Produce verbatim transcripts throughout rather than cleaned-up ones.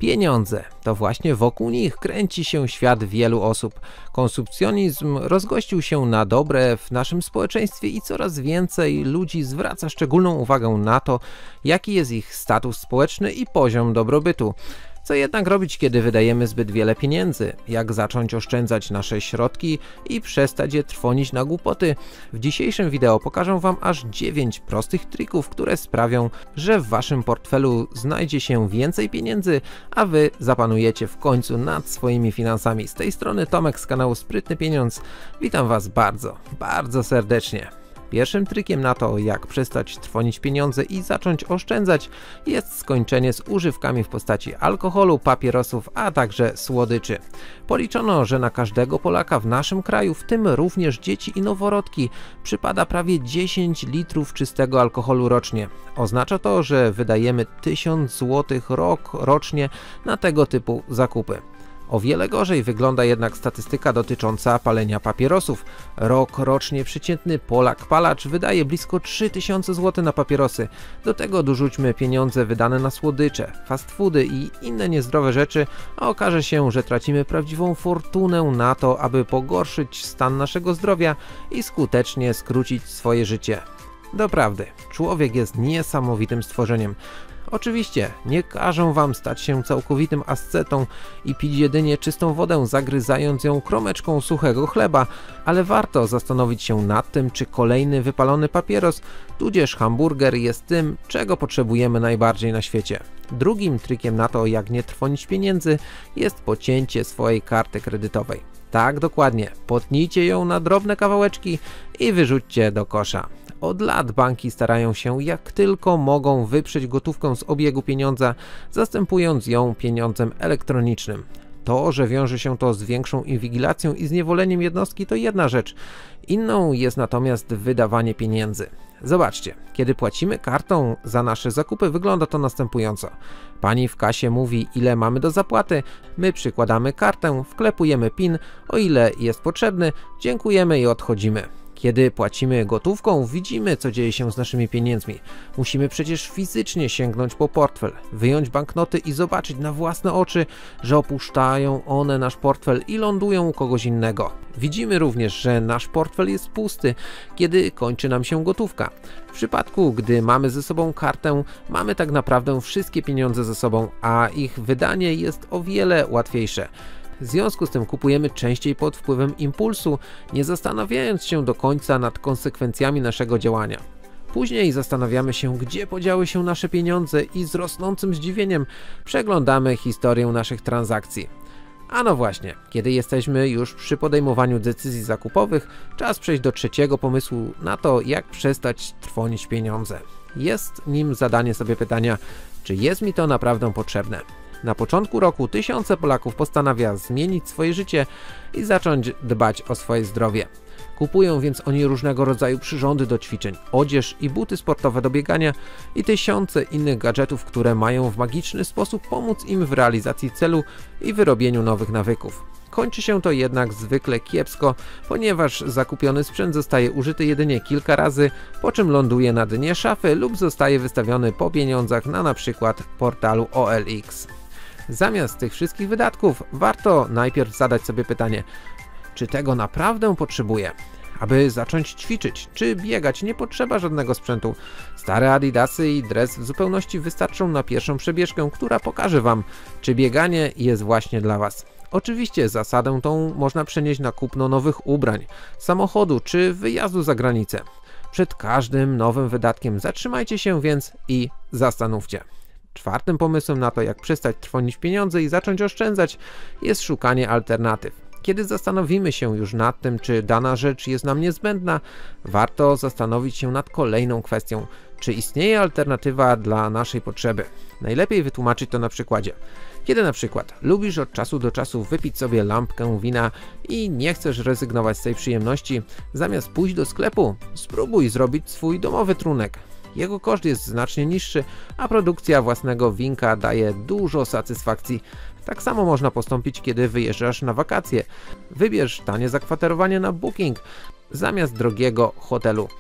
Pieniądze to właśnie wokół nich kręci się świat wielu osób. Konsumpcjonizm rozgościł się na dobre w naszym społeczeństwie i coraz więcej ludzi zwraca szczególną uwagę na to, jaki jest ich status społeczny i poziom dobrobytu. Co jednak robić, kiedy wydajemy zbyt wiele pieniędzy? Jak zacząć oszczędzać nasze środki i przestać je trwonić na głupoty? W dzisiejszym wideo pokażę Wam aż dziewięć prostych trików, które sprawią, że w Waszym portfelu znajdzie się więcej pieniędzy, a Wy zapanujecie w końcu nad swoimi finansami. Z tej strony Tomek z kanału Sprytny Pieniądz. Witam Was bardzo, bardzo serdecznie. Pierwszym trikiem na to, jak przestać trwonić pieniądze i zacząć oszczędzać, jest skończenie z używkami w postaci alkoholu, papierosów, a także słodyczy. Policzono, że na każdego Polaka w naszym kraju, w tym również dzieci i noworodki, przypada prawie dziesięć litrów czystego alkoholu rocznie. Oznacza to, że wydajemy tysiąc złotych rok rocznie na tego typu zakupy. O wiele gorzej wygląda jednak statystyka dotycząca palenia papierosów. Rok rocznie przeciętny Polak-palacz wydaje blisko trzy tysiące złotych na papierosy. Do tego dorzućmy pieniądze wydane na słodycze, fast foody i inne niezdrowe rzeczy, a okaże się, że tracimy prawdziwą fortunę na to, aby pogorszyć stan naszego zdrowia i skutecznie skrócić swoje życie. Doprawdy, człowiek jest niesamowitym stworzeniem. Oczywiście nie każę Wam stać się całkowitym ascetą i pić jedynie czystą wodę, zagryzając ją kromeczką suchego chleba, ale warto zastanowić się nad tym, czy kolejny wypalony papieros, tudzież hamburger jest tym, czego potrzebujemy najbardziej na świecie. Drugim trikiem na to, jak nie trwonić pieniędzy, jest pocięcie swojej karty kredytowej. Tak, dokładnie, potnijcie ją na drobne kawałeczki i wyrzućcie do kosza. Od lat banki starają się jak tylko mogą wyprzeć gotówkę z obiegu pieniądza, zastępując ją pieniądzem elektronicznym. To, że wiąże się to z większą inwigilacją i zniewoleniem jednostki, to jedna rzecz. Inną jest natomiast wydawanie pieniędzy. Zobaczcie, kiedy płacimy kartą za nasze zakupy, wygląda to następująco. Pani w kasie mówi, ile mamy do zapłaty, my przykładamy kartę, wklepujemy PIN, o ile jest potrzebny, dziękujemy i odchodzimy. Kiedy płacimy gotówką, widzimy, co dzieje się z naszymi pieniędzmi. Musimy przecież fizycznie sięgnąć po portfel, wyjąć banknoty i zobaczyć na własne oczy, że opuszczają one nasz portfel i lądują u kogoś innego. Widzimy również, że nasz portfel jest pusty, kiedy kończy nam się gotówka. W przypadku, gdy mamy ze sobą kartę, mamy tak naprawdę wszystkie pieniądze ze sobą, a ich wydanie jest o wiele łatwiejsze. W związku z tym kupujemy częściej pod wpływem impulsu, nie zastanawiając się do końca nad konsekwencjami naszego działania. Później zastanawiamy się, gdzie podziały się nasze pieniądze i z rosnącym zdziwieniem przeglądamy historię naszych transakcji. A no właśnie, kiedy jesteśmy już przy podejmowaniu decyzji zakupowych, czas przejść do trzeciego pomysłu na to, jak przestać trwonić pieniądze. Jest nim zadanie sobie pytania, czy jest mi to naprawdę potrzebne. Na początku roku tysiące Polaków postanawia zmienić swoje życie i zacząć dbać o swoje zdrowie. Kupują więc oni różnego rodzaju przyrządy do ćwiczeń, odzież i buty sportowe do biegania i tysiące innych gadżetów, które mają w magiczny sposób pomóc im w realizacji celu i wyrobieniu nowych nawyków. Kończy się to jednak zwykle kiepsko, ponieważ zakupiony sprzęt zostaje użyty jedynie kilka razy, po czym ląduje na dnie szafy lub zostaje wystawiony po pieniądzach na np. portalu O L X. Zamiast tych wszystkich wydatków warto najpierw zadać sobie pytanie, czy tego naprawdę potrzebuję? Aby zacząć ćwiczyć czy biegać, nie potrzeba żadnego sprzętu. Stare adidasy i dres w zupełności wystarczą na pierwszą przebieżkę, która pokaże Wam, czy bieganie jest właśnie dla Was. Oczywiście zasadę tą można przenieść na kupno nowych ubrań, samochodu czy wyjazdu za granicę. Przed każdym nowym wydatkiem zatrzymajcie się więc i zastanówcie. Czwartym pomysłem na to, jak przestać trwonić pieniądze i zacząć oszczędzać, jest szukanie alternatyw. Kiedy zastanowimy się już nad tym, czy dana rzecz jest nam niezbędna, warto zastanowić się nad kolejną kwestią, czy istnieje alternatywa dla naszej potrzeby. Najlepiej wytłumaczyć to na przykładzie. Kiedy na przykład lubisz od czasu do czasu wypić sobie lampkę wina i nie chcesz rezygnować z tej przyjemności, zamiast pójść do sklepu, spróbuj zrobić swój domowy trunek. Jego koszt jest znacznie niższy, a produkcja własnego winka daje dużo satysfakcji. Tak samo można postąpić, kiedy wyjeżdżasz na wakacje. Wybierz tanie zakwaterowanie na Booking zamiast drogiego hotelu.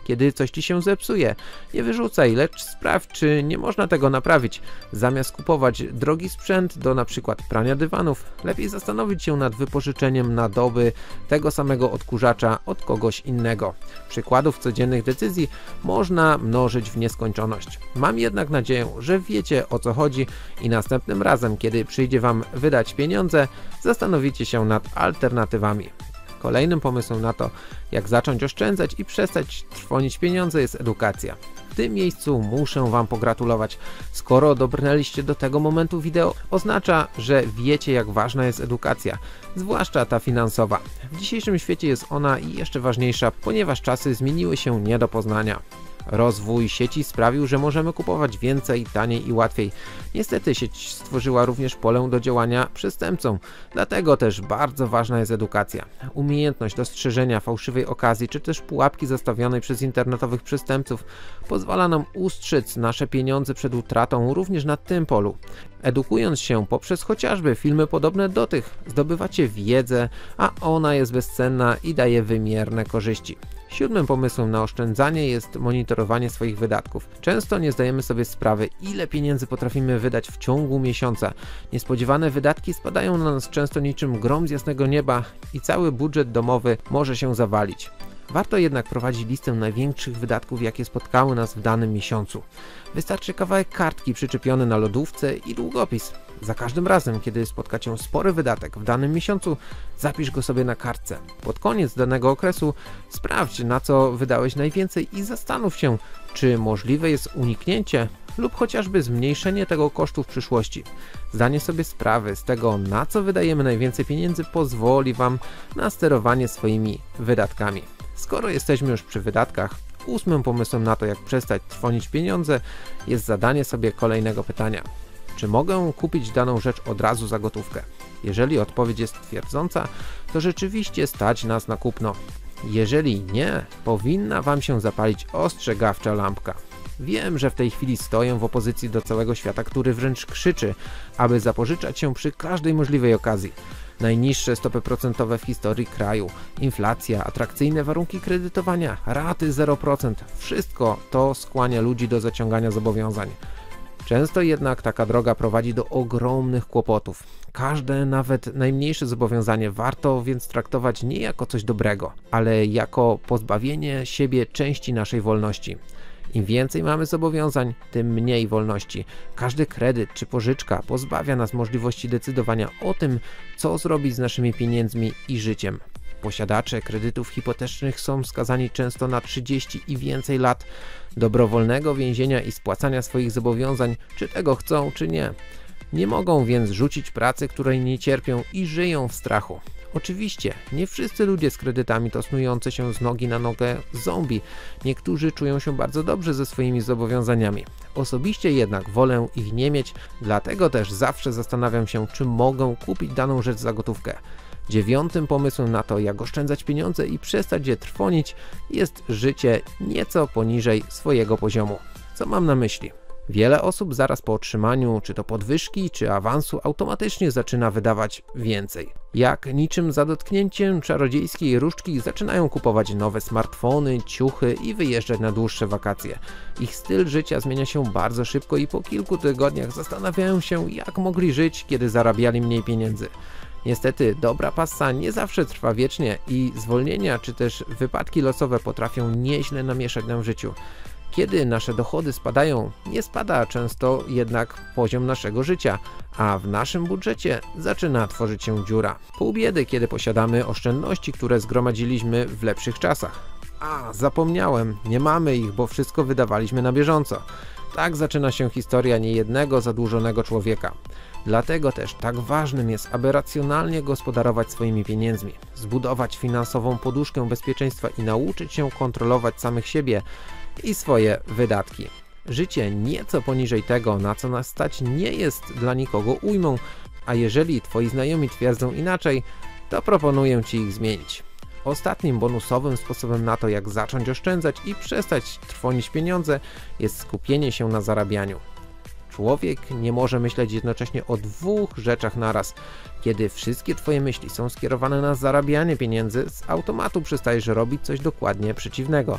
Kiedy coś ci się zepsuje, nie wyrzucaj, lecz sprawdź, czy nie można tego naprawić. Zamiast kupować drogi sprzęt do na przykład prania dywanów, lepiej zastanowić się nad wypożyczeniem na doby tego samego odkurzacza od kogoś innego. Przykładów codziennych decyzji można mnożyć w nieskończoność. Mam jednak nadzieję, że wiecie, o co chodzi i następnym razem, kiedy przyjdzie wam wydać pieniądze, zastanowicie się nad alternatywami. Kolejnym pomysłem na to, jak zacząć oszczędzać i przestać trwonić pieniądze, jest edukacja. W tym miejscu muszę wam pogratulować. Skoro dobrnęliście do tego momentu wideo, oznacza, że wiecie, jak ważna jest edukacja, zwłaszcza ta finansowa. W dzisiejszym świecie jest ona i jeszcze ważniejsza, ponieważ czasy zmieniły się nie do poznania. Rozwój sieci sprawił, że możemy kupować więcej, taniej i łatwiej. Niestety sieć stworzyła również pole do działania przestępcom, dlatego też bardzo ważna jest edukacja. Umiejętność dostrzeżenia fałszywej okazji czy też pułapki zastawionej przez internetowych przestępców pozwala nam ustrzec nasze pieniądze przed utratą również na tym polu. Edukując się poprzez chociażby filmy podobne do tych, zdobywacie wiedzę, a ona jest bezcenna i daje wymierne korzyści. Siódmym pomysłem na oszczędzanie jest monitorowanie swoich wydatków. Często nie zdajemy sobie sprawy, ile pieniędzy potrafimy wydać w ciągu miesiąca. Niespodziewane wydatki spadają na nas często niczym grom z jasnego nieba i cały budżet domowy może się zawalić. Warto jednak prowadzić listę największych wydatków, jakie spotkały nas w danym miesiącu. Wystarczy kawałek kartki przyczepiony na lodówce i długopis. Za każdym razem, kiedy spotka cię spory wydatek w danym miesiącu, zapisz go sobie na kartce. Pod koniec danego okresu sprawdź, na co wydałeś najwięcej i zastanów się, czy możliwe jest uniknięcie lub chociażby zmniejszenie tego kosztu w przyszłości. Zdanie sobie sprawy z tego, na co wydajemy najwięcej pieniędzy, pozwoli wam na sterowanie swoimi wydatkami. Skoro jesteśmy już przy wydatkach, ósmym pomysłem na to, jak przestać trwonić pieniądze, jest zadanie sobie kolejnego pytania. Czy mogę kupić daną rzecz od razu za gotówkę? Jeżeli odpowiedź jest twierdząca, to rzeczywiście stać nas na kupno. Jeżeli nie, powinna wam się zapalić ostrzegawcza lampka. Wiem, że w tej chwili stoję w opozycji do całego świata, który wręcz krzyczy, aby zapożyczać się przy każdej możliwej okazji. Najniższe stopy procentowe w historii kraju, inflacja, atrakcyjne warunki kredytowania, raty zero procent. Wszystko to skłania ludzi do zaciągania zobowiązań. Często jednak taka droga prowadzi do ogromnych kłopotów. Każde, nawet najmniejsze zobowiązanie warto więc traktować nie jako coś dobrego, ale jako pozbawienie siebie części naszej wolności. Im więcej mamy zobowiązań, tym mniej wolności. Każdy kredyt czy pożyczka pozbawia nas możliwości decydowania o tym, co zrobić z naszymi pieniędzmi i życiem. Posiadacze kredytów hipotecznych są skazani często na trzydzieści i więcej lat dobrowolnego więzienia i spłacania swoich zobowiązań, czy tego chcą, czy nie. Nie mogą więc rzucić pracy, której nie cierpią i żyją w strachu. Oczywiście, nie wszyscy ludzie z kredytami to snujące się z nogi na nogę zombie. Niektórzy czują się bardzo dobrze ze swoimi zobowiązaniami. Osobiście jednak wolę ich nie mieć, dlatego też zawsze zastanawiam się, czy mogę kupić daną rzecz za gotówkę. Dziewiątym pomysłem na to, jak oszczędzać pieniądze i przestać je trwonić, jest życie nieco poniżej swojego poziomu. Co mam na myśli? Wiele osób zaraz po otrzymaniu czy to podwyżki, czy awansu automatycznie zaczyna wydawać więcej. Jak niczym za dotknięciem czarodziejskiej różdżki zaczynają kupować nowe smartfony, ciuchy i wyjeżdżać na dłuższe wakacje. Ich styl życia zmienia się bardzo szybko i po kilku tygodniach zastanawiają się, jak mogli żyć, kiedy zarabiali mniej pieniędzy. Niestety dobra passa nie zawsze trwa wiecznie i zwolnienia czy też wypadki losowe potrafią nieźle namieszać nam w życiu. Kiedy nasze dochody spadają, nie spada często jednak poziom naszego życia, a w naszym budżecie zaczyna tworzyć się dziura. Pół biedy, kiedy posiadamy oszczędności, które zgromadziliśmy w lepszych czasach. A, zapomniałem, nie mamy ich, bo wszystko wydawaliśmy na bieżąco. Tak zaczyna się historia niejednego zadłużonego człowieka. Dlatego też tak ważnym jest, aby racjonalnie gospodarować swoimi pieniędzmi, zbudować finansową poduszkę bezpieczeństwa i nauczyć się kontrolować samych siebie i swoje wydatki. Życie nieco poniżej tego, na co nas stać, nie jest dla nikogo ujmą, a jeżeli twoi znajomi twierdzą inaczej, to proponuję ci ich zmienić. Ostatnim bonusowym sposobem na to, jak zacząć oszczędzać i przestać trwonić pieniądze, jest skupienie się na zarabianiu. Człowiek nie może myśleć jednocześnie o dwóch rzeczach naraz. Kiedy wszystkie twoje myśli są skierowane na zarabianie pieniędzy, z automatu przestajesz robić coś dokładnie przeciwnego,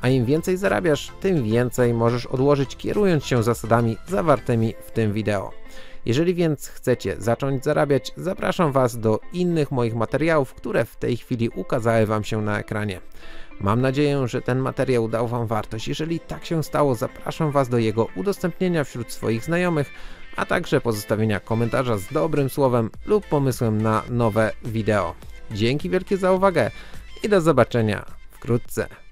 A im więcej zarabiasz, tym więcej możesz odłożyć, kierując się zasadami zawartymi w tym wideo. Jeżeli więc chcecie zacząć zarabiać, zapraszam Was do innych moich materiałów, które w tej chwili ukazały Wam się na ekranie. Mam nadzieję, że ten materiał dał Wam wartość. Jeżeli tak się stało, zapraszam Was do jego udostępnienia wśród swoich znajomych, a także pozostawienia komentarza z dobrym słowem lub pomysłem na nowe wideo. Dzięki wielkie za uwagę i do zobaczenia wkrótce.